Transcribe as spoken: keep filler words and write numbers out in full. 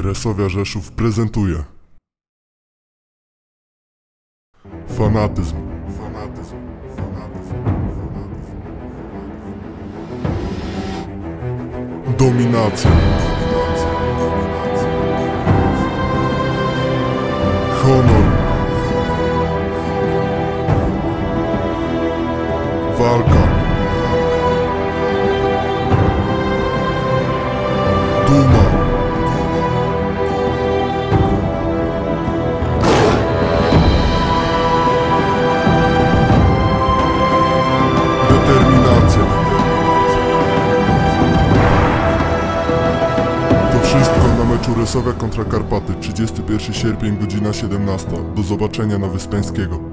Resowia Rzeszów prezentuje fanatyzm, fanatyzm, fanatyzm, fanatyzm, dominacja, dominacja, dominacja, honor, walka, duma, determinacja. To wszystko na meczu Resowia kontra Karpaty, trzydziestego pierwszego sierpnia, godzina siedemnasta. Do zobaczenia na Wyspiańskiego.